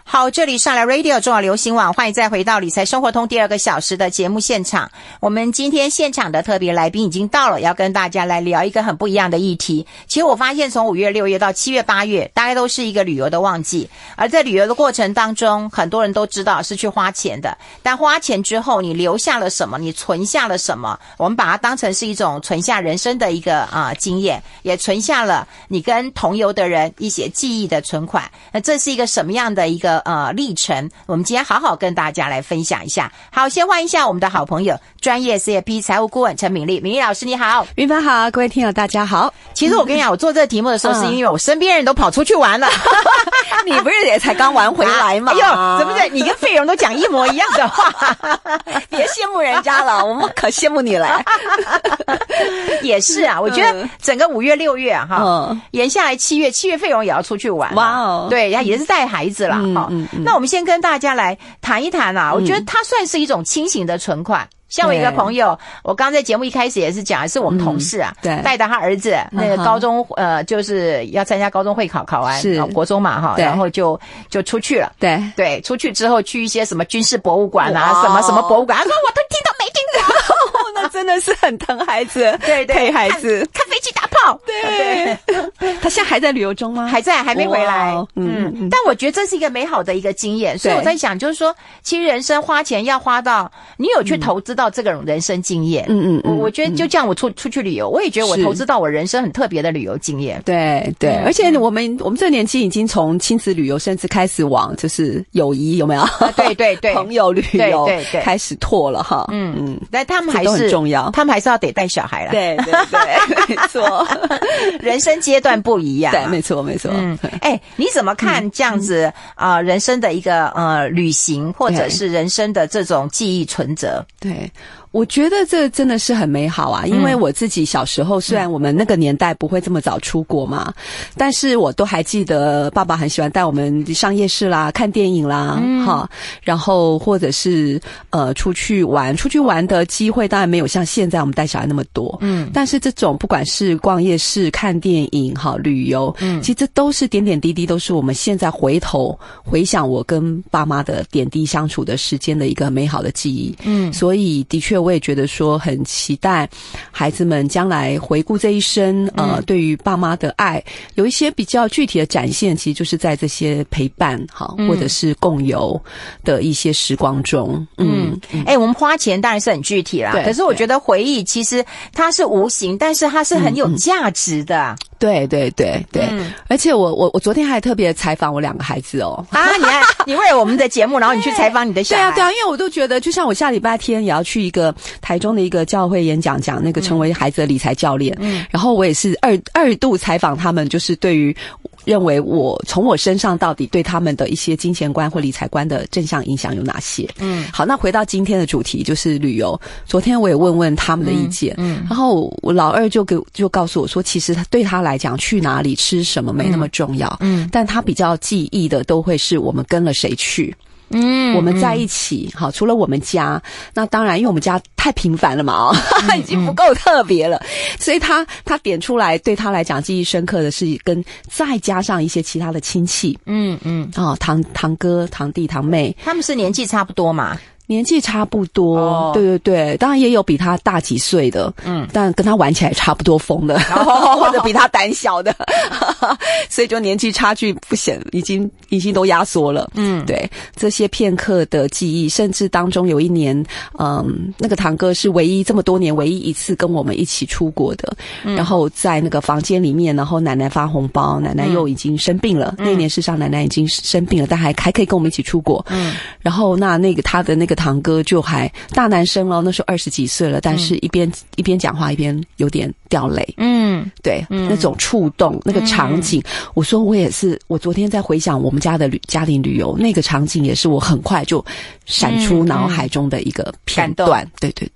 好，这里上来 Radio 中华流行网，欢迎再回到理财生活通第2个小时的节目现场。我们今天现场的特别来宾已经到了，要跟大家来聊一个很不一样的议题。其实我发现从5月、6月到7月、8月，大概都是一个旅游的旺季。而在旅游的过程当中，很多人都知道是去花钱的，但花钱之后你留下了什么，你存下了什么，我们把它当成是一种存下人生的一个经验，也存下了你跟同游的人一些记忆的存款。那这是一个什么样的一个历程，我们今天好好跟大家来分享一下。好，先欢迎一下我们的好朋友，专业 CFP 财务顾问陈敏丽。敏丽老师你好。 云帆好，各位听友大家好。 其实我跟你讲，我做这个题目的时候是因为我身边人都跑出去玩了。 你不是也才刚玩回来吗？ 哎呦，怎么的？你跟费荣都讲一模一样的话。 别羡慕人家了，我们可羡慕你了。 也是啊，我觉得整个5月、6月延下来7月费荣也要出去玩。 哇哦， 对，也是带孩子啦。那我们先跟大家来谈一谈啊，我觉得它算是一种轻型的存款。像我一个朋友，我刚在节目一开始也是讲，是我们同事啊，带着他儿子那个高中就是要参加高中会考，考完国中嘛哈，然后就出去了。对，出去之后去一些什么军事博物馆啊，什么什么博物馆，他说我都听都没听过。 那真的是很疼孩子， 对， 陪孩子看飞机打炮。 对，他现在还在旅游中吗？ 还在，还没回来。但我觉得这是一个美好的一个经验，所以我在想，就是说，其实人生花钱要花到你有去投资到这个人生经验。我觉得就这样，我出去旅游，我也觉得我投资到我人生很特别的旅游经验。 对，而且我们这个年纪已经从亲子旅游，甚至开始往就是友谊有没有？ 对， 朋友旅游对开始拓了哈。 但他们还是很重要， 他们还是要得带小孩啦。 对，没错， 人生阶段不一样。 对，没错。 你怎么看这样子人生的一个旅行，或者是人生的这种记忆存折？ 对。我觉得这真的是很美好啊，因为我自己小时候虽然我们那个年代不会这么早出国嘛，但是我都还记得爸爸很喜欢带我们上夜市啦、看电影啦，然后或者是出去玩的机会当然没有像现在我们带小孩那么多，但是这种不管是逛夜市、看电影、旅游，其实这都是点点滴滴，都是我们现在回想我跟爸妈的点滴相处的时间的一个美好的记忆。所以的确我也觉得说很期待孩子们将来回顾这一生，对于爸妈的爱有一些比较具体的展现，其实就是在这些陪伴或者是共游的一些时光中。我们花钱当然是很具体啦，可是我觉得回忆其实它是无形，但是它是很有价值的。对，而且我昨天还特别采访我2个孩子哦。 你为了我们的节目，然后你去采访你的小孩。 对啊，因为我都觉得，就像我下礼拜天也要去一个台中的一个教会演讲，讲那个成为孩子的理财教练。然后我也是二度采访他们，就是对于认为我从我身上到底对他们的一些金钱观或理财观的正向影响有哪些。好，那回到今天的主题就是旅游。昨天我也问他们的意见，然后我老二就告诉我说，其实对他来讲去哪里吃什么没那么重要，但他比较记忆的都会是我们跟了谁去。我们在一起，好，除了我们家，那当然因为我们家太平凡了嘛，已经不够特别了，所以他点出来对他来讲记忆深刻的是跟再加上一些其他的亲戚，堂哥、堂弟、堂妹， 他们是年纪差不多嘛？ 年纪差不多，对，当然也有比他大几岁的，但跟他玩起来差不多疯的，或者比他胆小的，所以就年纪差距不显，已经都压缩了。对，这些片刻的记忆，甚至当中有一年，那个堂哥是这么多年唯一一次跟我们一起出国的，然后在那个房间里面，然后奶奶发红包，奶奶又已经生病了，那一年事实上奶奶已经生病了，但还可以跟我们一起出国。然后那个他的那个堂哥就还大男生了，那时候20几岁了，但是一边讲话一边有点掉泪。对，那种触动，那个场景，我说我也是，我昨天在回想我们家的家庭旅游，那个场景也是我很快就闪出脑海中的一个片段。对。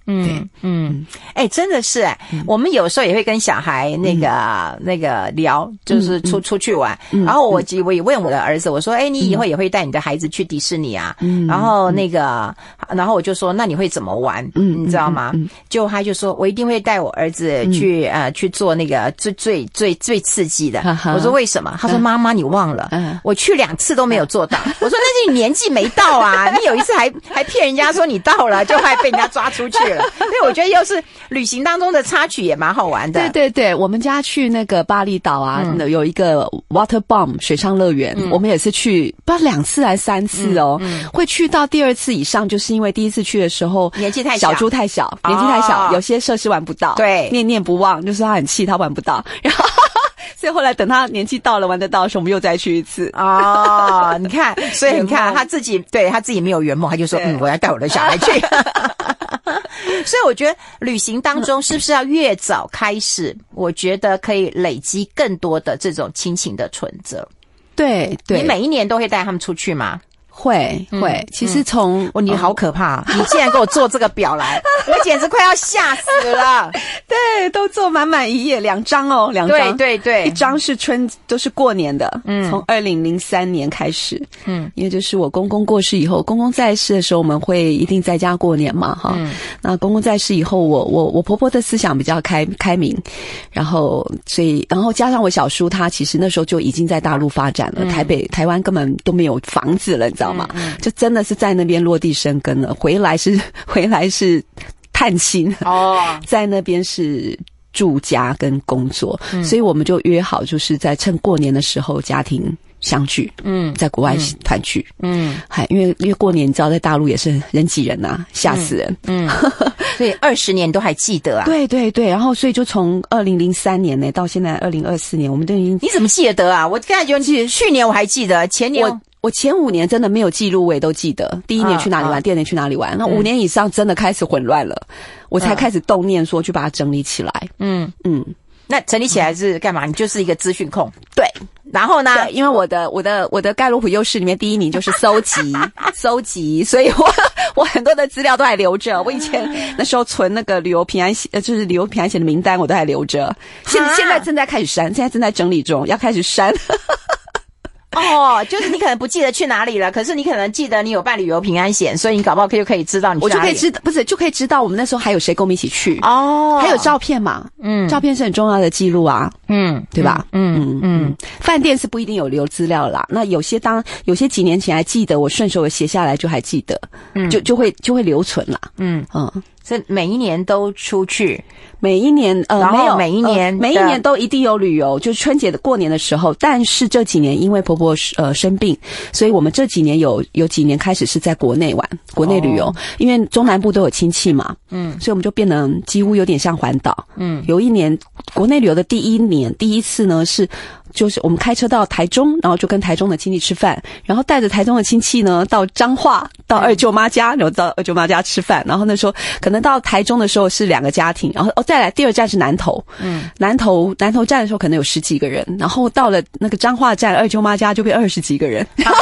真的是我们有时候也会跟小孩那个聊，就是出去玩，然后我也问我的儿子，我说你以后也会带你的孩子去迪士尼啊？然后然后我就说那你会怎么玩？你知道吗？就他就说我一定会带我儿子去做那个最刺激的。我说为什么？他说妈妈你忘了，我去2次都没有做到。我说那是你年纪没到啊，你有一次还骗人家说你到了，就还被人家抓出去了。所以我觉得又是旅行当中的插曲，也蛮好玩的。 对对对，我们家去那个巴厘岛啊，有一个 Water Bomb 水上乐园，我们也是去不知道2次还是3次哦，会去到第2次以上，就是因为第1次去的时候年纪太小， 小猪太小，年纪太小，有些设施玩不到， 对， 念念不忘，就是他很气，他玩不到，然后所以后来等他年纪到了玩得到的时候，我们又再去一次。 你看，所以你看他自己没有圆梦，他就说我要带我的小孩去。所以我觉得旅行当中是不是要越早开始，我觉得可以累积更多的这种亲情的存折。 对对， 你每一年都会带他们出去吗？ 会，其实你好可怕！你竟然给我做这个表来，我简直快要吓死了。 对，都做满1页，2张哦，2张。 对， 一张是都是过年的，从2003年开始，因为就是我公公过世以后，公公在世的时候，我们会一定在家过年嘛，哈。那公公在世以后，我婆婆的思想比较开明，然后加上我小叔他其实那时候就已经在大陆发展了，台湾根本都没有房子了，你知道吗？就真的是在那边落地生根了，回来是探亲在那边是住家跟工作，所以我们就约好，就是在趁过年的时候家庭相聚，在国外团聚，因为过年你知道在大陆也是人挤人啊，吓死人， 所以20年都还记得啊。 对对对，然后所以就从2003年呢到现在2024年，我们都已经。 你怎么记得啊？我刚才就记得，去年我还记得，前年我前5年真的没有记录，我也都记得。第1年去哪里玩，第2年去哪里玩。那5年以上真的开始混乱了，我才开始动念说去把它整理起来。 那整理起来是干嘛？你就是一个资讯控。 对。 然后呢？ 对，因为我的盖洛普优势里面第1名就是搜集，所以我很多的资料都还留着。我以前那时候存那个旅游平安险，就是旅游平安险的名单，我都还留着。现在正在开始删，现在正在整理中，要开始删。 就是你可能不记得去哪里了，可是你可能记得你有办旅游平安险，所以你搞不好就可以知道你去哪里。我就可以知道， 就可以知道我们那时候还有谁跟我们一起去还有照片嘛，照片是很重要的记录啊，对吧？饭店是不一定有留资料啦，那有些几年前还记得，我顺手写下来就还记得，就会留存啦， 所以每一年都出去。 每一年没有每一年都一定有旅游，就是春节的过年的时候。但是这几年因为婆婆生病，所以我们这几年有几年开始是在国内玩，国内旅游，因为中南部都有亲戚嘛，所以我们就变得几乎有点像环岛。有一年国内旅游的第1次呢就是我们开车到台中，然后就跟台中的亲戚吃饭，然后带着台中的亲戚呢到彰化，到二舅妈家，然后到二舅妈家吃饭，然后那时候可能到台中的时候是2个家庭，然后再来第2站是南投，南投站的时候可能有10几个人，然后到了那个彰化站二舅妈家就变20几个人，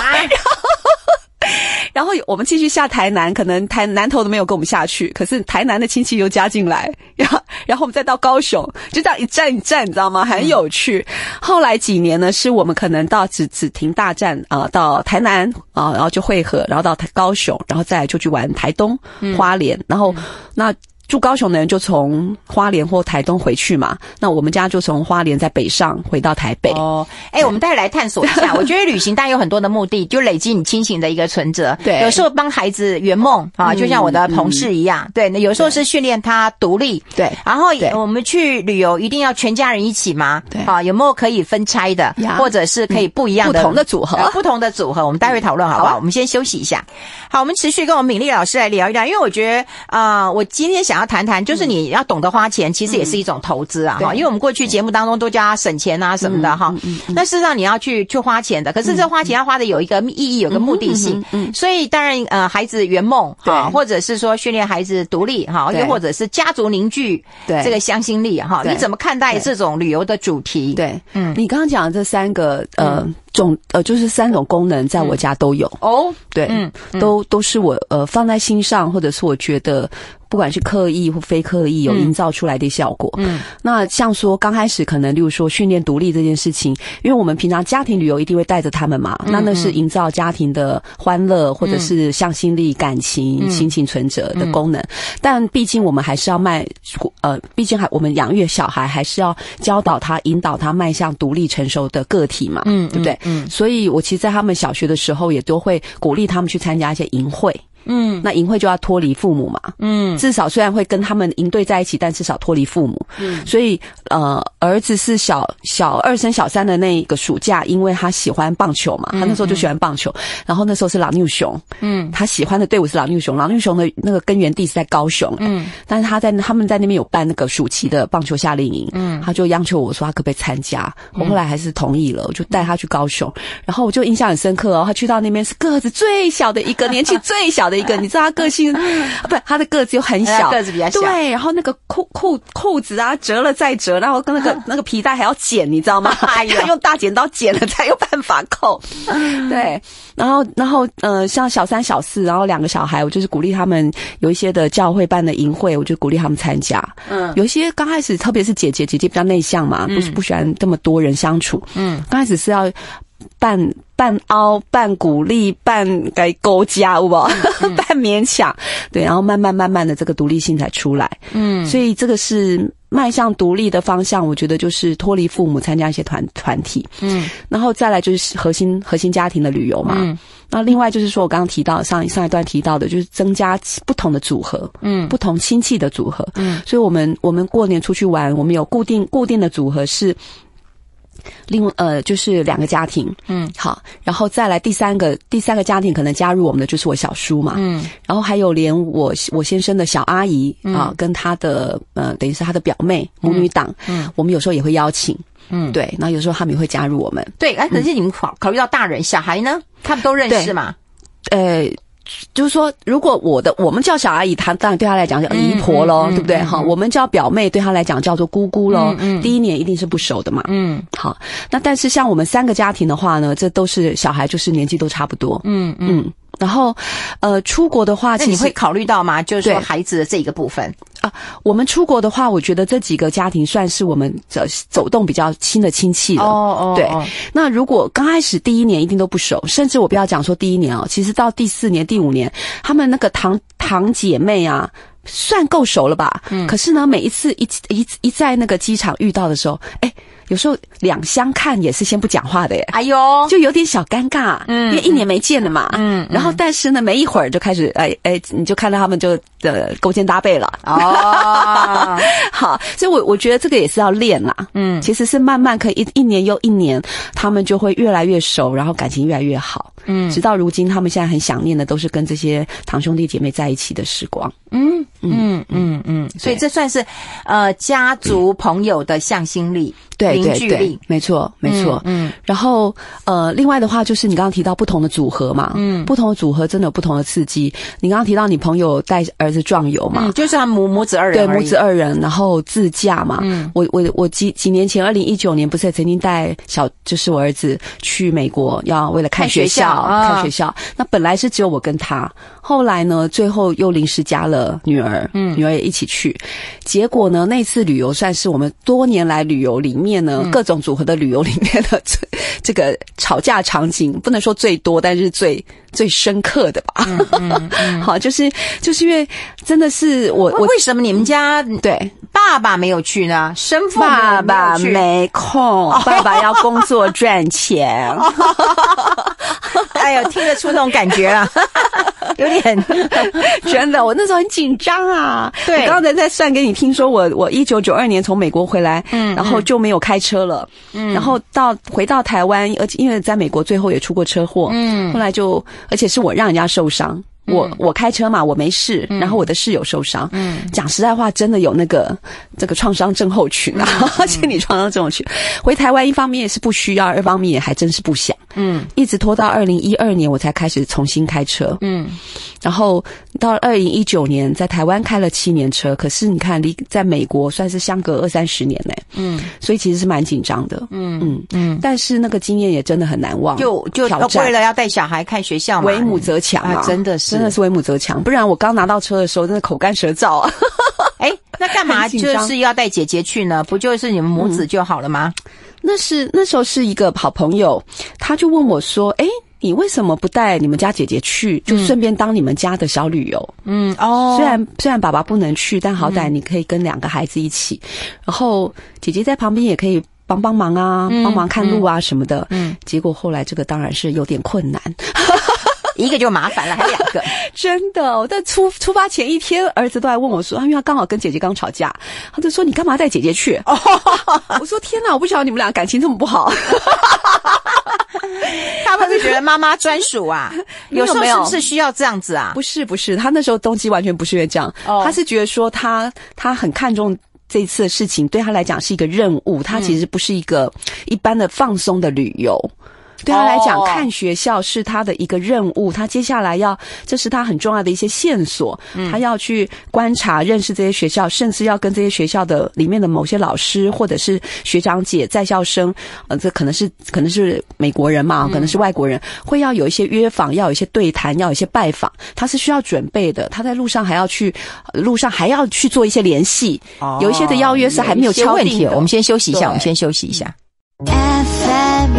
然后我们继续下台南，可能南投都没有跟我们下去，可是台南的亲戚又加进来，然后我们再到高雄，就这样一站一站，你知道吗？很有趣。后来几年呢，是我们可能到只停大站到台南然后就会合，然后到高雄，然后再来就去玩台东、花莲，然后那住高雄的人就从花莲或台东回去嘛，那我们家就从花莲再北上回到台北。 我们待会来探索一下。我觉得旅行当然有很多的目的，就累积你亲情的一个存折。 对， 有时候帮孩子圆梦就像我的同事一样。对，有时候是训练他独立。 对， 然后我们去旅游一定要全家人一起吗？ 对， 有没有可以分拆的，或者是可以不一样的不同的组合？ 不同的组合，我们待会讨论好不好？我们先休息一下。好，我们持续跟我们敏丽老师来聊一聊，因为我觉得我今天想要谈谈，就是你要懂得花钱，其实也是一种投资啊。因为我们过去节目当中都叫他省钱啊什么的哈。那事实上你要去花钱的，可是这花钱要花的有一个意义，有个目的性。所以当然孩子圆梦哈，或者是说训练孩子独立哈，又或者是家族凝聚这个向心力哈。你怎么看待这种旅游的主题？ 对，你刚刚讲的这3个就是3种功能在我家都有。 哦， 对，都是我放在心上，或者是我觉得不管是刻意或非刻意有营造出来的效果。那像说刚开始可能例如说训练独立这件事情，因为我们平常家庭旅游一定会带着他们嘛，那是营造家庭的欢乐或者是向心力、感情、心情存折的功能。但毕竟我们还是要毕竟我们养育小孩还是要教导他、引导他迈向独立成熟的个体嘛，对不对？所以我其实在他们小学的时候也都会鼓励他们去参加一些营会。那营会就要脱离父母嘛，至少虽然会跟他们营队在一起，但至少脱离父母。所以儿子是小2升小3的那个暑假，因为他喜欢棒球嘛，他那时候就喜欢棒球，然后那时候是老牛熊，他喜欢的队伍是老牛熊，老牛熊的那个根源地是在高雄，但是他们在那边有办那个暑期的棒球夏令营，他就央求我说他可不可以参加，我后来还是同意了，我就带他去高雄，然后我就印象很深刻哦，他去到那边是个子最小的一个，年纪最小的一个，你知道他个性不，他的个子又很小， 个子比较小， 对，然后那个裤子啊折了再折，然后跟那个皮带还要剪，你知道吗？他用大剪刀剪了才有办法扣。对，然后像小3小4，然后2个小孩，我就是鼓励他们有一些的教会办的营会，我就鼓励他们参加。有一些刚开始特别是姐姐比较内向嘛，不喜欢这么多人相处。刚开始是要半凹半鼓励半该勾加，有没有？半勉强，对，然后慢慢的这个独立性才出来。所以这个是迈向独立的方向，我觉得就是脱离父母，参加一些团体。然后再来就是核心家庭的旅游嘛。那另外就是说我刚刚提到上一段提到的，就是增加不同的组合，不同亲戚的组合。所以我们过年出去玩，我们有固定的组合是。就是2个家庭，好，然后再来第三个家庭可能加入我们的就是我小叔嘛，然后还有连我先生的小阿姨啊，跟他的等于是他的表妹母女档，我们有时候也会邀请，对，然后有时候他们也会加入我们， 对，可是你们考虑到大人小孩呢，他们都认识吗？ 就是说，如果我们叫小阿姨，她当然对她来讲叫姨婆咯，对不对？哈，我们叫表妹，对她来讲叫做姑姑咯。第一年一定是不熟的嘛。好，那但是像我们3个家庭的话呢，这都是小孩，就是年纪都差不多。然后出国的话，其实那你会考虑到吗？就是说孩子的这一个部分啊，我们出国的话，我觉得这几个家庭算是我们走动比较亲的亲戚了。对。那如果刚开始第1年一定都不熟，甚至我不要讲说第1年哦，其实到第4年、第5年，他们那个堂姐妹啊，算够熟了吧？可是呢，每一次一在那个机场遇到的时候，有时候两相看也是先不讲话的耶， 哎呦， 就有点小尴尬，因为1年没见了嘛，然后但是呢，没一会儿就开始，你就看到他们就勾肩搭背了，哦，好，所以我觉得这个也是要练啦，其实是慢慢可以一年又一年，他们就会越来越熟，然后感情越来越好，直到如今，他们现在很想念的都是跟这些堂兄弟姐妹在一起的时光，所以这算是家族朋友的向心力。 对凝聚力， 没错。然后另外的话就是你刚刚提到不同的组合嘛，不同的组合真的有不同的刺激。你刚刚提到你朋友带儿子壮游嘛， 就是他母子2人， 对，母子2人，然后自驾嘛。我几年前2019年不是也曾经带就是我儿子去美国，要为了看学校。那本来是只有我跟他，后来呢，最后又临时加了女儿，女儿也一起去。结果呢，那次旅游算是我们多年来旅游里面呢，各种组合的旅游里面的这个吵架场景，不能说最多，但是最深刻的吧。好，就是因为真的是我为什么你们家对爸爸没有去呢？生父爸爸没空，爸爸要工作赚钱。 哎呦，听得出那种感觉啊，有点真的，我那时候很紧张啊。 对， 我刚才在算给你听，说我1992年从美国回来，然后就没有开车了，然后回到台湾，而且因为在美国最后也出过车祸，后来而且是我让人家受伤。我开车嘛，我没事，然后我的室友受伤。讲实在话，真的有这个创伤症候群啊，心理创伤症候群。回台湾一方面也是不需要，二方面也还真是不想。 一直拖到2012年我才开始重新开车，然后到2019年在台湾开了7年车，可是你看在美国算是相隔20-30年呢，所以其实是蛮紧张的，但是那个经验也真的很难忘， 就为了要带小孩看学校嘛， 为母则强啊， 真的是为母则强，不然我刚拿到车的时候真的口干舌燥啊。 那干嘛就是要带姐姐去呢？不就是你们母子就好了吗？ 那时候是一个好朋友，他就问我说：“你为什么不带你们家姐姐去，就顺便当你们家的小旅游？”虽然爸爸不能去，但好歹你可以跟2个孩子一起，然后姐姐在旁边也可以帮忙啊，帮忙看路啊什么的。结果后来这个当然是有点困难。 一个就麻烦了，还2个， 真的。我在出发前1天，儿子都来问我说，因为他刚好跟姐姐刚吵架，他就说你干嘛带姐姐去？我说天哪，我不晓得你们俩感情这么不好。 他会不会觉得妈妈专属啊？有时候是不是需要这样子啊？ 不是，他那时候动机完全不是因为这样，他是觉得说他很看重这一次的事情，对他来讲是一个任务，他其实不是一个一般的放松的旅游。对他来讲，看学校是他的一个任务，他接下来这是他很重要的一些线索，他要去观察、认识这些学校，甚至要跟这些学校的里面的某些老师或者是学长姐、在校生，这可能是美国人嘛，可能是外国人，会要有一些约访，要有一些对谈，要有一些拜访，他是需要准备的。他在路上还要去做一些联系，有一些的邀约是还没有敲定的。 我们先休息一下， FM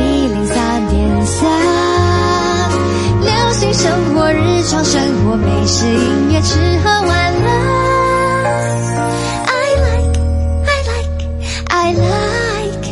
103.3，流行生活，日常生活，美食，音乐，吃喝玩乐。I like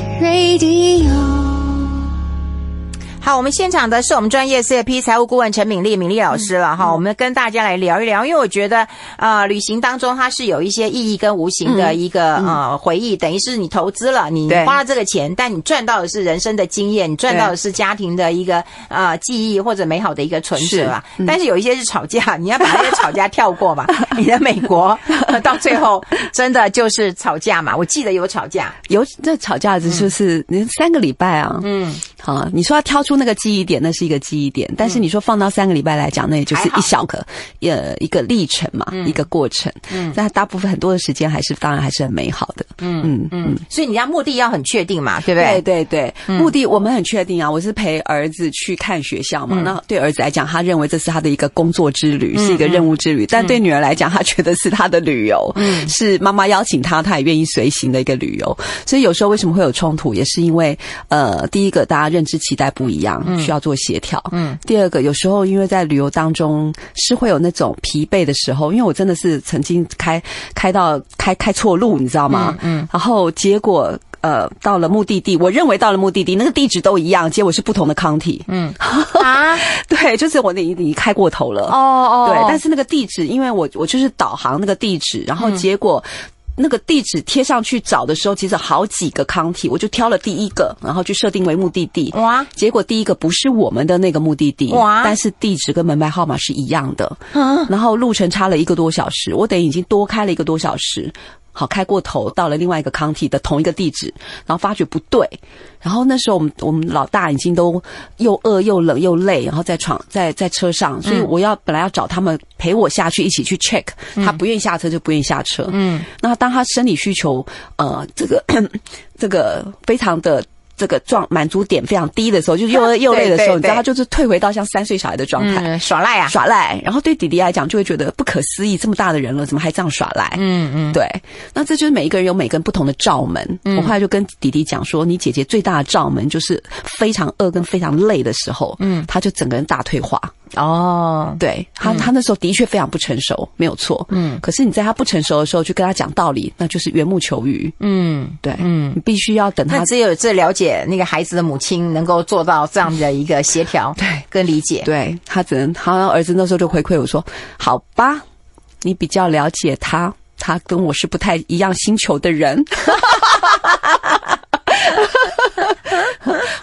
radio。 好，我们现场的是我们专业 CFP 财务顾问陈敏丽老师了哈，我们跟大家来聊一聊，因为我觉得旅行当中它是有一些意义跟无形的一个回忆，等于是你投资了，你花了这个钱，但你赚到的是人生的经验，你赚到的是家庭的一个记忆或者美好的一个存折啊。但是有一些是吵架，你要把那些吵架跳过嘛。你的美国到最后真的就是吵架嘛？我记得有吵架， 这吵架就是3个礼拜啊。好，你说要挑出那个记忆点，那是一个记忆点，但是你说放到3个礼拜来讲，那也就是一个历程嘛，一个过程。但大部分很多的时间当然还是很美好的。 所以你要目的要很确定嘛，对不对？ 对，目的我们很确定啊。我是陪儿子去看学校嘛，那对儿子来讲，他认为这是他的一个工作之旅，是一个任务之旅。但对女儿来讲，她觉得是她的旅游，是妈妈邀请她也愿意随行的一个旅游。所以有时候为什么会有冲突，也是因为第一个大家认知期待不一样，需要做协调。第二个，有时候因为在旅游当中是会有那种疲惫的时候，因为我真的是曾经开错路，你知道吗？然后结果到了目的地，我认为到了目的地，那个地址都一样，结果是不同的 county。对，就是我你开过头了。对，但是那个地址，因为我就是导航那个地址，然后结果那个地址贴上去找的时候，其实好几个 county， 我就挑了第一个，然后去设定为目的地。哇！结果第一个不是我们的那个目的地，哇！但是地址跟门牌号码是一样的。然后路程差了1个多小时，我等于已经多开了1个多小时。好，开过头到了另外一个 county 的同一个地址，然后发觉不对，然后那时候我们老大已经都又饿又冷又累，然后在车上，所以本来要找他们陪我下去一起去 check，他不愿意下车就不愿意下车。那当他生理需求这个非常的这个满足点非常低的时候，就是又饿又累的时候，你知道他就是退回到像3岁小孩的状态， 耍赖。 然后对弟弟来讲就会觉得不可思议，这么大的人了，怎么还这样耍赖？对。那这就是每一个人有每个人不同的罩门。我后来就跟弟弟讲说，你姐姐最大的罩门就是非常饿跟非常累的时候，他就整个人大退化。对，他那时候的确非常不成熟，没有错。可是你在他不成熟的时候去跟他讲道理，那就是缘木求鱼。对，你必须要等他。 那只有这了解那个孩子的母亲能够做到这样的一个协调， 对， 跟理解。 对，他只能，好像儿子那时候就回馈我说：“好吧，你比较了解他跟我是不太一样星球的人。”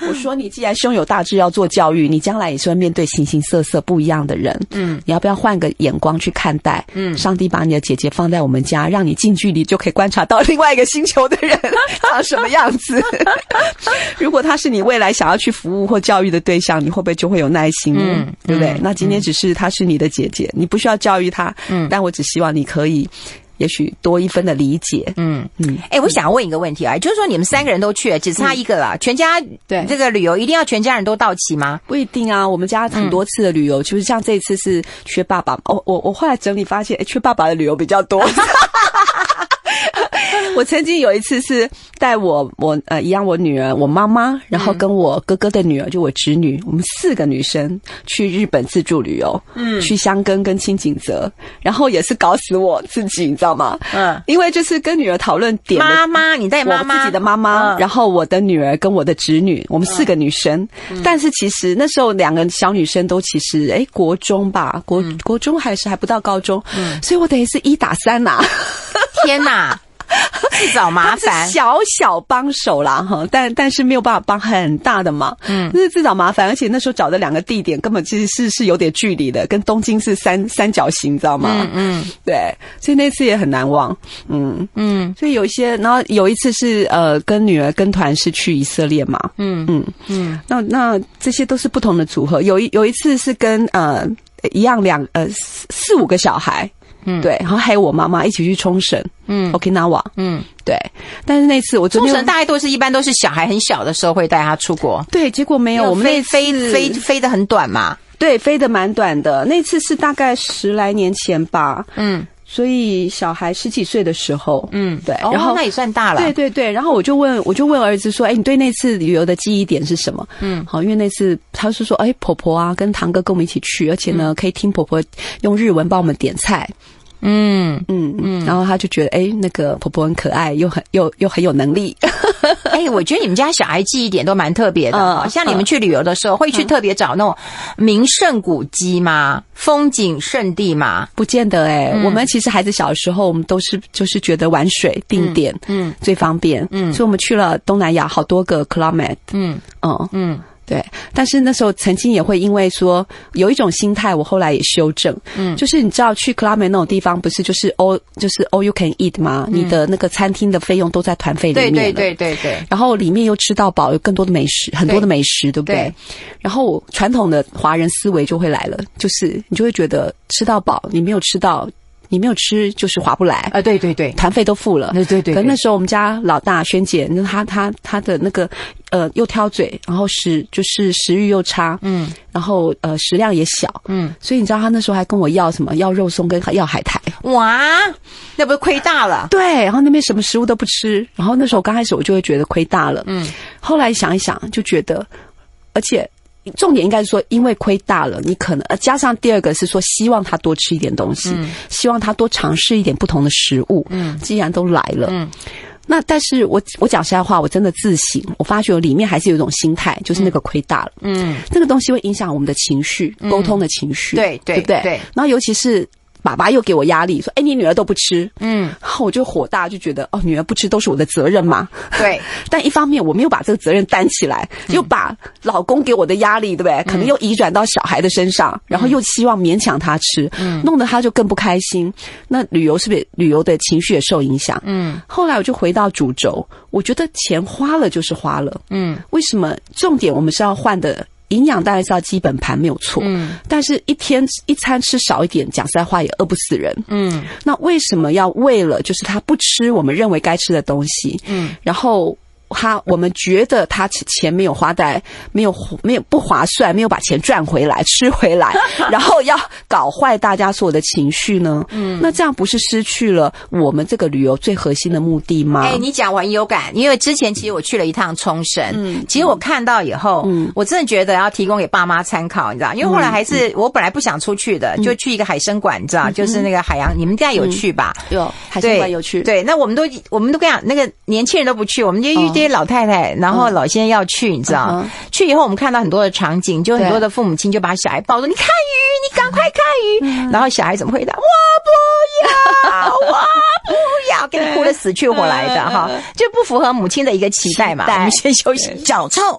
我说你既然胸有大志要做教育，你将来也是会面对形形色色不一样的人，你要不要换个眼光去看待？上帝把你的姐姐放在我们家，让你近距离就可以观察到另外一个星球的人长什么样子。如果他是你未来想要去服务或教育的对象，你会不会就会有耐心？对不对？那今天只是她是你的姐姐，你不需要教育她，但我只希望你可以也许多一分的理解。 我想问一个问题啊，就是说你们3个人都去了，只差一个了，全家对这个旅游一定要全家人都到齐吗？ 不一定啊，我们家很多次的旅游，就是像这一次是缺爸爸，我后来整理发现，缺爸爸的旅游比较多。我曾经有一次是带我一样我女儿我妈妈，然后跟我哥哥的女儿就我侄女，我们4个女生去日本自助旅游，去箱根跟轻井泽，然后也是搞死我自己，你知道吗？因为就是跟女儿讨论点妈妈，你带妈妈， 我自己的妈妈，然后我的女儿跟我的侄女，我们4个女生，但是其实那时候2个小女生都其实国中吧，国中还不到高中，所以我等于是1打3啊。 天哪！自找麻烦， 小小帮手啦哈，但是没有办法帮很大的忙，就是自找麻烦，而且那时候找的2个地点根本其实是有点距离的，跟东京是三角形，你知道吗？对，所以那次也很难忘，所以有一些，然后有一次是跟女儿跟团是去以色列嘛，那这些都是不同的组合，有一次是跟一样4-5个小孩。对，然后还有我妈妈一起去冲绳，Okinawa，对，但是那次我冲绳大概一般都是小孩很小的时候会带他出国， 对，结果没有，我们那飞得很短嘛， 对，飞得蛮短的，那次是大概10来年前吧，所以小孩10几岁的时候，对，然后那也算大了， 对，然后我就问儿子说，你对那次旅游的记忆点是什么？好，因为那次他是说，婆婆啊跟堂哥跟我们一起去，而且呢可以听婆婆用日文帮我们点菜。然后他就觉得那个婆婆很可爱，又很有能力。 我觉得你们家小孩记忆点都蛮特别的，像你们去旅游的时候会去特别找那种名胜古迹吗？风景胜地吗？ 不见得我们其实孩子小的时候，我们都是就是觉得玩水定点最方便，所以我们去了东南亚好多个 Club Med，对，但是那时候曾经也会因为说有一种心态，我后来也修正，就是你知道去 Club Med 那种地方，不是就是 all you can eat 吗？你的那个餐厅的费用都在团费里面了， 对， 然后里面又吃到饱，有更多的美食，很多的美食，对不对？然后传统的华人思维就会来了，就是你就会觉得吃到饱，你没有吃就是划不来对， 团费都付了， 对。 可那时候我们家老大萱姐，她的那个又挑嘴，然后食欲又差，然后食量也小，所以你知道她那时候还跟我要什么？要肉松跟要海苔， 哇，那不是亏大了？ 对，然后那边什么食物都不吃，然后那时候刚开始我就会觉得亏大了，后来想一想就觉得，而且。重点应该是说，因为亏大了，你可能加上第二个是说，希望他多吃一点东西，希望他多尝试一点不同的食物。既然都来了，那但是我讲实在话，我真的自省，我发觉我里面还是有一种心态，就是那个亏大了，这个东西会影响我们的情绪，沟通的情绪， 对不对？ 然后尤其是。爸爸又给我压力，说：“你女儿都不吃。”然后我就火大，就觉得女儿不吃都是我的责任嘛。 对， 但一方面我没有把这个责任担起来，又把老公给我的压力，对不对？可能又移转到小孩的身上，然后又希望勉强他吃，弄得他就更不开心。那旅游是不是旅游的情绪也受影响？后来我就回到主轴，我觉得钱花了就是花了。为什么？重点我们是要换的。营养当然是要基本盘没有错，但是一餐吃少一点，讲实在话也饿不死人。那为什么要为了就是他不吃我们认为该吃的东西，然后我们觉得他钱没有花在没有不划算，没有把钱赚回来吃回来，然后要搞坏大家所有的情绪呢？那这样不是失去了我们这个旅游最核心的目的吗？ 你讲我很有感，因为之前其实我去了一趟冲绳，其实我看到以后，我真的觉得要提供给爸妈参考，你知道，因为后来还是我本来不想出去的，就去一个海参馆，你知道，就是那个海洋，你们家有去吧？ 有海参馆有去， 对，那我们都跟你讲，那个年轻人都不去，我们就遇这些老太太，然后老先生要去，你知道，去以后我们看到很多的场景，就很多的父母亲就把小孩抱着，你看鱼，你赶快看鱼，然后小孩怎么回答？我不要，给你哭得死去活来的哈，就不符合母亲的一个期待嘛。我们先休息。 脚臭，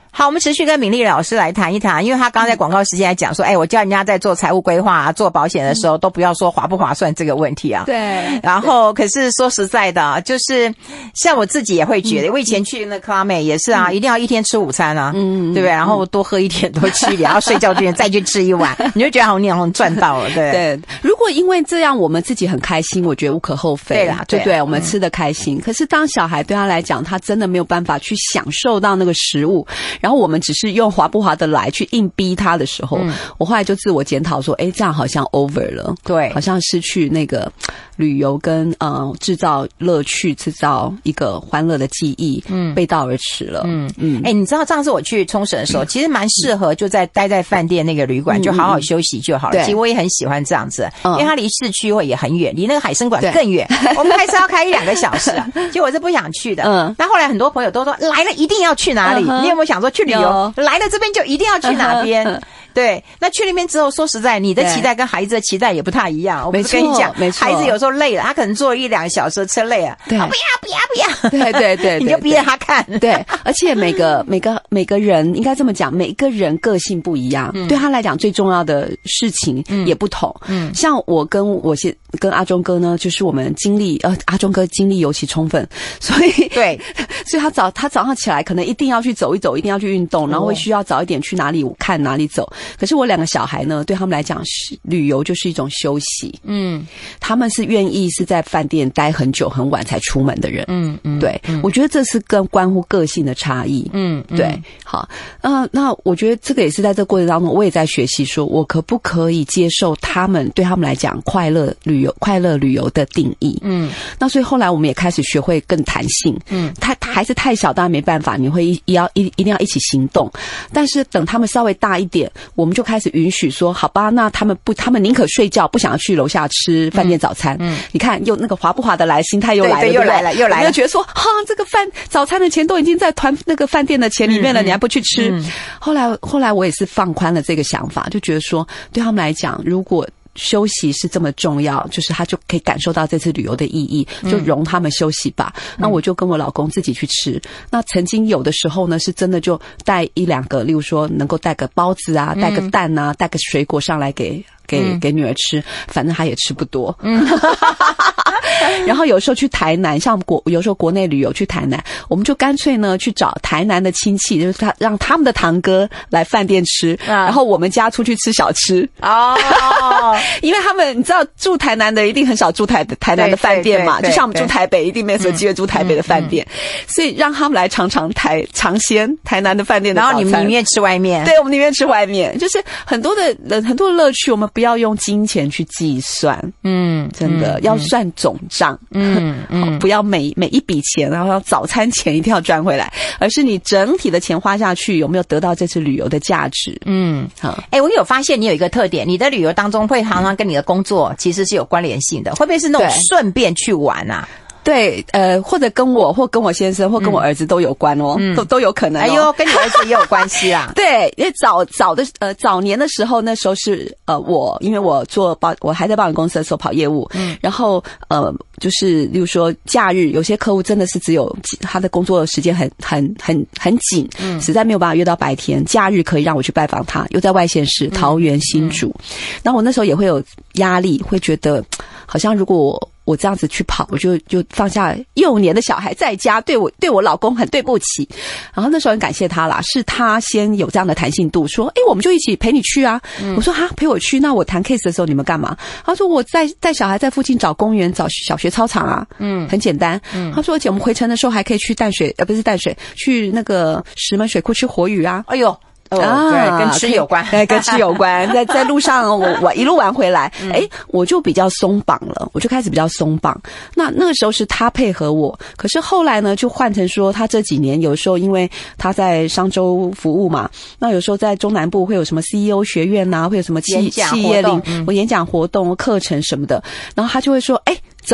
好，我们持续跟敏丽老师来谈一谈，因为他刚刚在广告时间来讲说，我叫人家在做财务规划啊，做保险的时候都不要说划不划算这个问题啊。 对。 然后，可是说实在的，就是像我自己也会觉得，我以前去那 Club Med 也是啊，一定要一天吃午餐啊，对不对？然后多喝一点，多吃一点，然后睡觉之前再去吃一碗，你就觉得好像赚到了，对。 对，如果因为这样我们自己很开心，我觉得无可厚非。 对啦， 对，我们吃得开心。可是当小孩对他来讲，他真的没有办法去享受到那个食物，然后我们只是用划不划得来去硬逼他的时候，我后来就自我检讨说，这样好像 over 了， 对， 好像失去那个旅游跟制造乐趣、制造一个欢乐的记忆，背道而驰了。 你知道上次我去冲绳的时候，其实蛮适合就待在饭店那个旅馆，就好好休息就好了。其实我也很喜欢这样子，因为它离市区也很远，离那个海参馆更远，我们开车要开1-2个小时啊。结果我是不想去的。那后来很多朋友都说来了一定要去哪里？你有没有想说去旅游来了这边就一定要去哪边？对，那去那边之后，说实在，你的期待跟孩子的期待也不太一样。我不是跟你讲，孩子有时候累了，他可能坐了1-2个小时车累了，不要， 对， 你就逼着他看。 对，而且每个人应该这么讲，每个人个性不一样，对他来讲最重要的事情也不同。像我跟阿忠哥呢，就是我们阿忠哥精力尤其充分，所以他早上起来可能一定要去走一走，一定要去运动，然后会需要早一点去哪里看哪里走。可是我2个小孩呢，对他们来讲，旅游就是一种休息。他们是愿意是在饭店待很久很晚才出门的人。对，我觉得这是关乎个性的差异。对，好，那我觉得这个也是在这个过程当中，我也在学习，说我可不可以接受对他们来讲快乐旅游的定义。那所以后来我们也开始学会更弹性。他孩子太小，当然没办法，你会一定要一起行动。但是等他们稍微大一点，我们就开始允许说，好吧，那他们宁可睡觉，不想要去楼下吃饭店早餐。你看，又那个划不划得来，心态又来了， 对，又来了。 我就觉得说，这个早餐的钱都已经在那个饭店的钱里面了，你还不去吃？后来我也是放宽了这个想法，就觉得说，对他们来讲，如果休息是这么重要，就是他就可以感受到这次旅游的意义，就容他们休息吧。那我就跟我老公自己去吃。那曾经有的时候呢，是真的就带1-2个，例如说能够带个包子啊，带个蛋啊，带个水果上来给女儿吃，反正她也吃不多。然后有时候去台南，像有时候国内旅游去台南，我们就干脆呢去找台南的亲戚，就是让他们的堂哥来饭店吃，然后我们家出去吃小吃。因为他们你知道住台南的一定很少住台南的饭店嘛，就像我们住台北一定没有什么机会住台北的饭店，所以让他们来尝鲜台南的饭店的早餐。然后你们宁愿吃外面？ 对，我们宁愿吃外面，就是很多的乐趣，我们不要用金钱去计算。真的要算总账。不要每一笔钱，然后早餐钱一定要赚回来，而是你整体的钱花下去有没有得到这次旅游的价值。 我有发现你有一个特点，你的旅游当中会常常跟你的工作其实是有关联性的，会不会是那种顺便去玩啊？ 对，或者跟我先生或跟我儿子都有关哦，都有可能。 跟你儿子也有关系啦。 对，因为早年的时候，那时候是因为我还在保险公司的时候跑业务，然后就是例如说假日，有些客户真的是只有他的工作时间很紧，实在没有办法约到白天，假日可以让我去拜访他，又在外县市桃园新竹，然后我那时候也会有压力，会觉得好像如果我这样子去跑，我就放下幼年的小孩在家，对我老公很对不起。然后那时候很感谢他啦，是他先有这样的弹性度，说我们就一起陪你去啊。我说陪我去，那我谈 case 的时候你们干嘛？他说我带小孩在附近找公园，找小学操场啊。很简单。他说而且我们回程的时候还可以去去那个石门水库吃活鱼啊。 对，跟吃有关， 跟吃有关。在路上我一路玩回来，我就比较松绑了，我就开始比较松绑。那个时候是他配合我，可是后来呢，就换成说他这几年有时候因为他在商周服务嘛，那有时候在中南部会有什么 CEO 学院啊，会有什么企业领演讲活动、课程什么的，然后他就会说，走。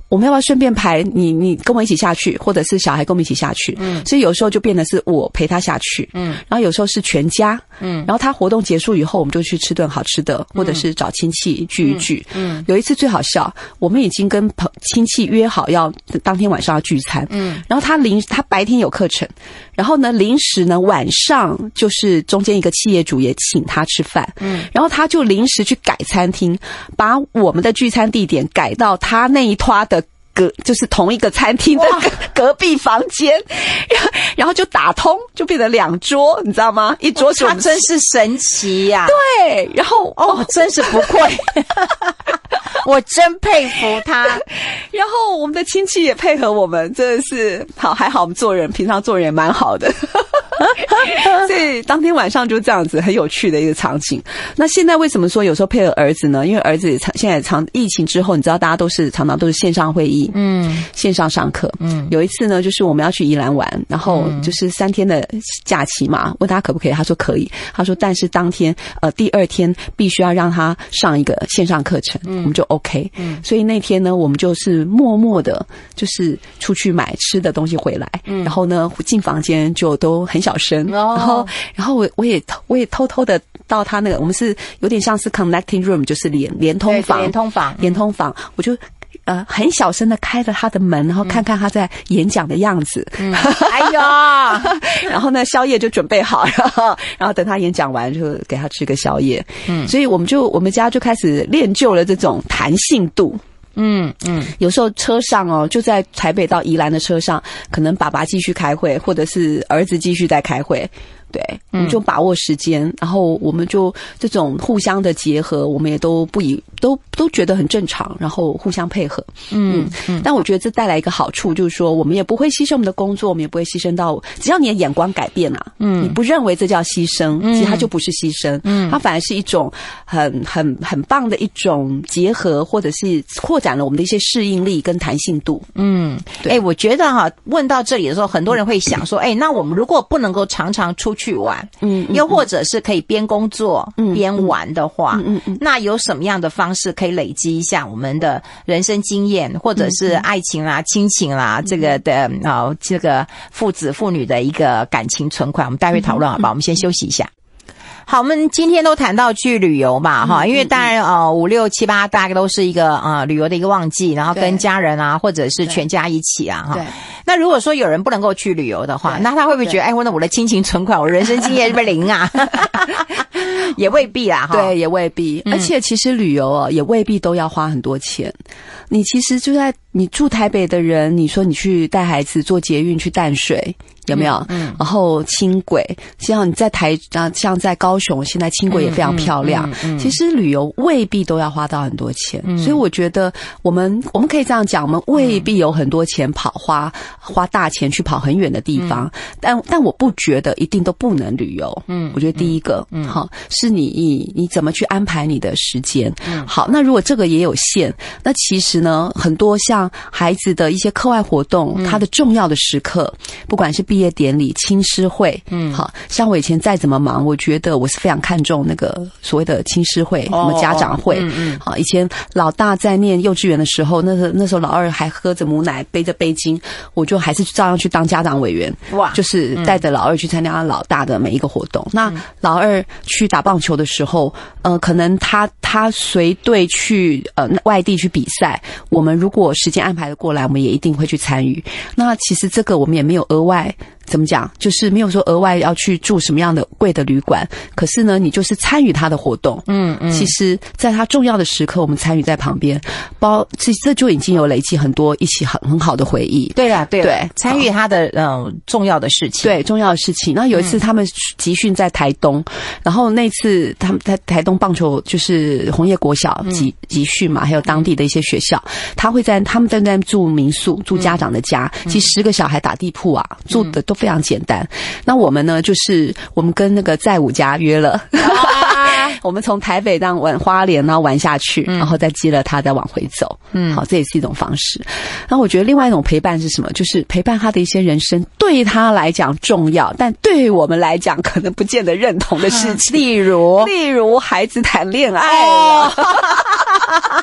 我们要不要顺便排你跟我一起下去，或者是小孩跟我们一起下去？所以有时候就变得是我陪他下去，然后有时候是全家，然后他活动结束以后，我们就去吃顿好吃的，或者是找亲戚聚一聚。有一次最好笑，我们已经跟亲戚约好要当天晚上要聚餐，然后他白天有课程，然后呢临时呢晚上就是中间一个企业主也请他吃饭，然后他就临时去改餐厅，把我们的聚餐地点改到他那一拖的就是同一个餐厅的隔壁房间，然后就打通，就变成2桌，你知道吗？一桌是我们， 他真是神奇呀！ 对，然后真是不愧，我真佩服他。 然后我们的亲戚也配合我们，真的是好，还好我们平常做人也蛮好的。所以当天晚上就这样子很有趣的一个场景。那现在为什么说有时候配合儿子呢？因为儿子现在疫情之后，你知道大家常常都是线上会议，线上上课。有一次呢，就是我们要去宜兰玩，然后就是3天的假期嘛，问他可不可以，他说可以。他说但是当天第2天必须要让他上一个线上课程，我们就 OK。所以那天呢，我们就是默默的，就是出去买吃的东西回来，然后呢进房间就都很小声，然后我也偷偷的到他那个，我们是有点像是 connecting room， 就是连通房，我就很小声的开了他的门，然后看看他在演讲的样子。 哎呦， 然后呢宵夜就准备好，然后等他演讲完就给他吃个宵夜。所以我们家就开始练就了这种弹性度。有时候车上就在台北到宜兰的车上，可能爸爸继续开会，或者是儿子继续在开会。对，我们就把握时间，然后我们就这种互相的结合，我们也都都觉得很正常，然后互相配合。但我觉得这带来一个好处，就是说我们也不会牺牲我们的工作，我们也不会牺牲到，只要你的眼光改变了，你不认为这叫牺牲，其实它就不是牺牲，它反而是一种很棒的一种结合，或者是扩展了我们的一些适应力跟弹性度。 我觉得问到这里的时候，很多人会想说，那我们如果不能够常常出去玩，又或者是可以边工作边玩的话，那有什么样的方式可以累积一下我们的人生经验，或者是爱情啦、亲情啦，这个的这个父子父女的一个感情存款，我们待会讨论好吧？我们先休息一下。好，我们今天都谈到去旅游嘛，因为当然5、6、7、8大概都是一个旅游的一个旺季，然后跟家人啊或者是全家一起啊哈。那如果说有人不能够去旅游的话，那他会不会觉得那我的亲情存款，我人生经验是不是0啊？也未必啦， 对，也未必。而且其实旅游也未必都要花很多钱。你其实就在你住台北的人，你说你去带孩子坐捷运去淡水，有没有？然后轻轨，像你在像在高雄，现在轻轨也非常漂亮。其实旅游未必都要花到很多钱，所以我觉得我们可以这样讲，我们未必有很多钱花大钱去跑很远的地方，但我不觉得一定都不能旅游。我觉得第一个，是你怎么去安排你的时间。好，那如果这个也有限，那其实呢，很多像孩子的一些课外活动，他的重要的时刻，不管是毕业典礼、亲师会，好，像我以前再怎么忙，我觉得我是非常看重那个所谓的亲师会，什么家长会。好，以前老大在念幼稚园的时候，那时候老二还喝着母奶，背着背巾，我就还是照样去当家长委员，就是带着老二去参加老大的每一个活动。那老二去打棒球的时候，可能他随队去外地去比赛，我们如果时间安排的过来，我们也一定会去参与。那其实这个我们也没有额外怎么讲，就是没有说额外要去住什么样的贵的旅馆，可是呢你就是参与他的活动。其实在他重要的时刻我们参与在旁边，这就已经有累积很多一起很好的回忆。 对，参与他的重要的事情。对， 重要的事情。那有一次他们集训在台东，然后那次他们在台东棒球就是红叶国小集训嘛，还有当地的一些学校，他们在那住民宿，住家长的家，其实10个小孩打地铺住的都非常简单。那我们呢，就是我们跟那个在武家约了，我们从台北往花莲然后玩下去，然后再接了他再往回走。好，这也是一种方式。然后我觉得另外一种陪伴是什么？就是陪伴他的一些人生对他来讲重要，但对我们来讲可能不见得认同的事情。例如孩子谈恋爱了。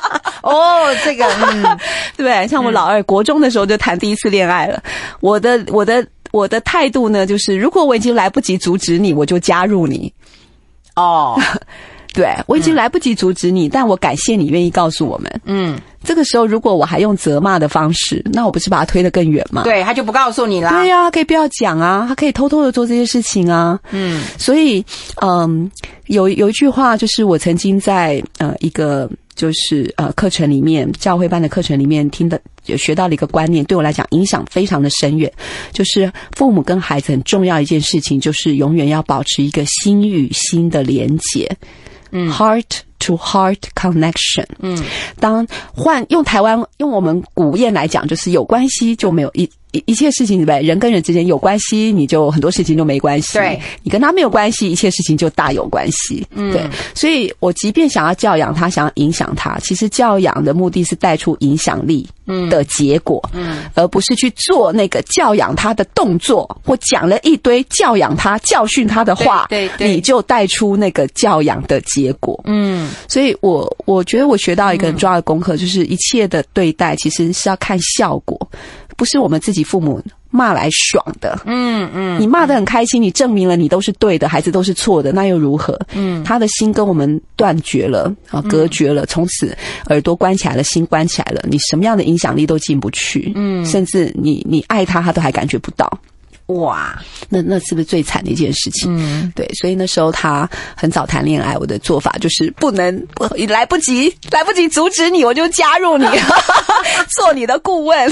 哦，这个对，像我老二国中的时候就谈第一次恋爱了。我的态度呢，就是如果我已经来不及阻止你，我就加入你。 哦， 对，我已经来不及阻止你，但我感谢你愿意告诉我们。这个时候如果我还用责骂的方式，那我不是把他推得更远吗？ 对，他就不告诉你啦。 对啊，可以不要讲啊，他可以偷偷的做这些事情啊。所以有一句话，就是我曾经在一个就是课程里面，教会班的课程里面学到了一个观念，对我来讲影响非常的深远，就是父母跟孩子很重要一件事情，就是永远要保持一个心与心的连结。heart to heart connection。当用我们古谚来讲，就是有关系就没有一切事情，对不对？人跟人之间有关系，你就很多事情就没关系。对，你跟他没有关系，一切事情就大有关系。对，所以我即便想要教养他，想要影响他，其实教养的目的是带出影响力的结果，而不是去做那个教养他的动作，或讲了一堆教养他、教训他的话，对，你就带出那个教养的结果。所以我觉得我学到一个很重要的功课，就是一切的对待其实是要看效果，不是我们自己父母骂来爽的。你骂得很开心，你证明了你都是对的，孩子都是错的，那又如何？他的心跟我们断绝了隔绝了，从此耳朵关起来了，心关起来了，你什么样的影响力都进不去。甚至你爱他，他都还感觉不到。哇，那是不是最惨的一件事情？对，所以那时候他很早谈恋爱，我的做法就是不能来不及阻止你，我就加入你，做你的顾问。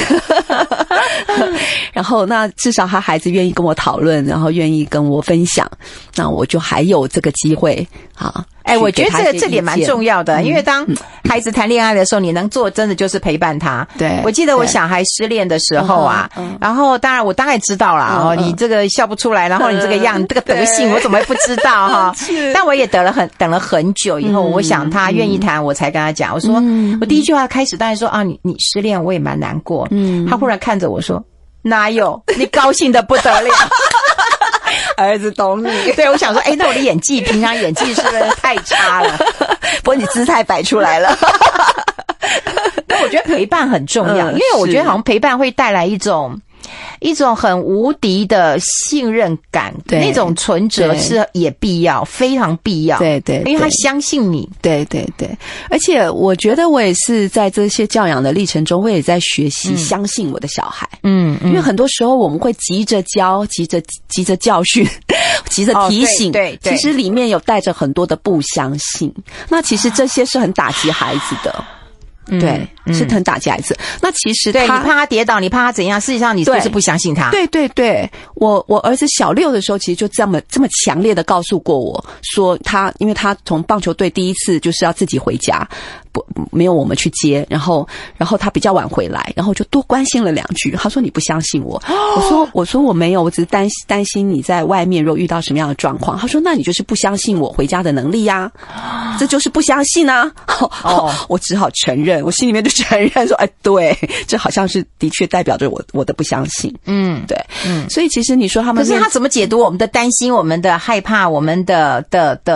然后那至少他孩子愿意跟我讨论，然后愿意跟我分享，那我就还有这个机会啊。 我觉得这点蛮重要的，因为当孩子谈恋爱的时候，你能做真的就是陪伴他。对，我记得我小孩失恋的时候啊，然后当然我大概知道啦，你这个笑不出来，然后你这个样，这个德性，我怎么会不知道哈？但我也等了很久以后，我想他愿意谈，我才跟他讲，我说我第一句话开始当然说啊，你失恋，我也蛮难过。他忽然看着我说，哪有？你高兴得不得了。儿子懂你。对，我想说那我的平常演技是不是太差了？ 不过你姿态摆出来了。 但我觉得陪伴很重要，因为我觉得好像陪伴会带来一种很无敌的信任感，那种存折是也必要，非常必要。对，因为他相信你。对。 而且我觉得我也是在这些教养的历程中，我也在学习相信我的小孩。因为很多时候我们会急着教，急着教训，急着提醒，对，其实里面有带着很多的不相信。那其实这些是很打击孩子的。对，是很打击孩子。那其实对，你怕他跌倒，你怕他怎样，事实上你就是不相信他。 对，我儿子小6的时候，其实就这么强烈的告诉过我说，因为他从棒球队第一次就是要自己回家，没有我们去接，然后他比较晚回来，然后就多关心了2句。他说你不相信我，我说我没有，我只是担心你在外面如果遇到什么样的状况。他说那你就是不相信我回家的能力呀，这就是不相信啊。我只好承认。我心里面就承认说，对，这好像是的确代表着我的不相信。对，所以其实你说他们， 可是他怎么解读我们的担心、我们的害怕、我们的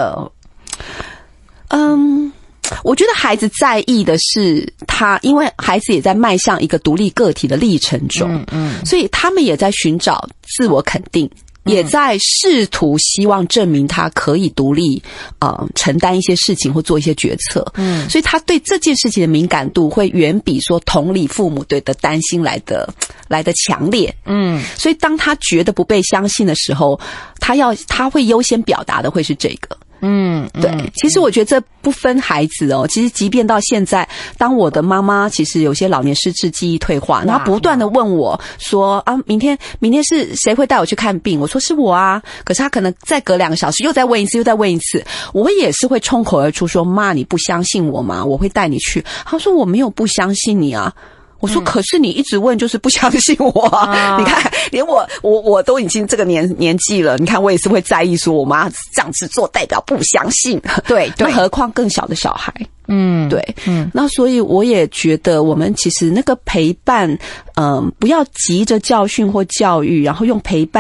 我觉得孩子在意的是他，因为孩子也在迈向一个独立个体的历程中，所以他们也在寻找自我肯定。也在试图希望证明他可以独立承担一些事情或做一些决策。所以他对这件事情的敏感度会远比说同理父母对的担心来的强烈。所以当他觉得不被相信的时候，他会优先表达的会是这个。对，其实我觉得这不分孩子哦。其实即便到现在，当我的妈妈其实有些老年失智、记忆退化，然后不断的问我说明天是谁会带我去看病？我说是我啊。可是他可能再隔2个小时又再问一次，我也是会冲口而出说，妈，你不相信我吗？我会带你去。他说我没有不相信你啊。我说可是你一直问就是不相信我啊。你看连我都已经这个年纪了，你看我也是会在意说我妈这样子做代表不相信。对，那何况更小的小孩。对，那所以我也觉得我们其实那个陪伴不要急着教训或教育，然后用陪伴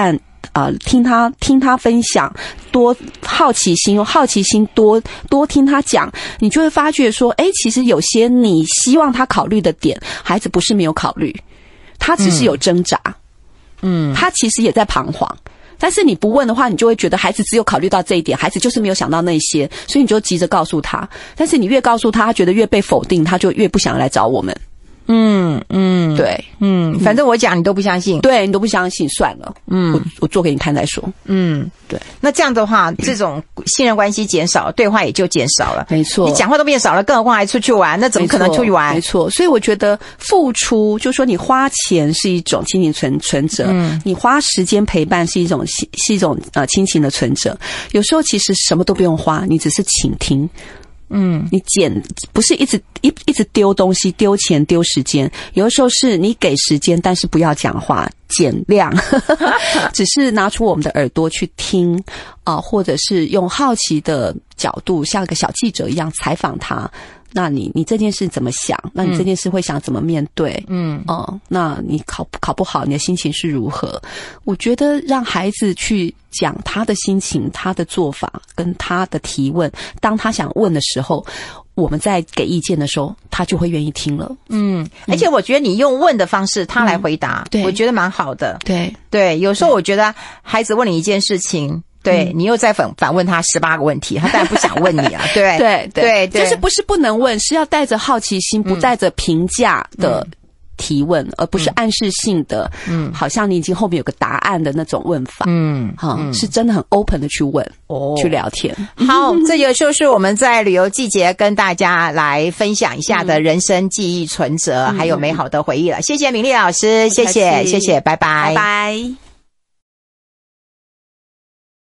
听他分享，多好奇心，用好奇心多听他讲，你就会发觉说，其实有些你希望他考虑的点，孩子不是没有考虑，他只是有挣扎，他其实也在彷徨。但是你不问的话，你就会觉得孩子只有考虑到这一点，孩子就是没有想到那些，所以你就急着告诉他。但是你越告诉他，他觉得越被否定，他就越不想来找我们。对， 反正我讲你都不相信， 对你都不相信，算了，我做给你看再说。对。 那这样的话，这种信任关系减少，对话也就减少了。 没错， 你讲话都变少了，更何况还出去玩，那怎么可能出去玩？ 没错，所以我觉得付出，就说你花钱是一种亲情存折，你花时间陪伴是一种亲情的存折。有时候其实什么都不用花，你只是倾听。你不是一直丢东西、丢钱、丢时间，有的时候是你给时间，但是不要讲话，减量，只是拿出我们的耳朵去听或者是用好奇的角度，像个小记者一样采访他。那你这件事怎么想？那你这件事会想怎么面对？那你考不好，你的心情是如何？我觉得让孩子去讲他的心情、他的做法跟他的提问，当他想问的时候，我们在给意见的时候，他就会愿意听了。 而且我觉得你用问的方式，他来回答，我觉得蛮好的。对，有时候我觉得孩子问你一件事情。对，你又再反问他18个问题，他当然不想问你啊。对， 就是不是不能问，是要带着好奇心，不带着评价的提问，而不是暗示性的，好像你已经后面有个答案的那种问法。是真的很 open 的去问，去聊天。 好，这也就是我们在旅游季节跟大家来分享一下的人生记忆存折，还有美好的回忆了。谢谢敏莉老师，谢谢，拜拜， 拜拜。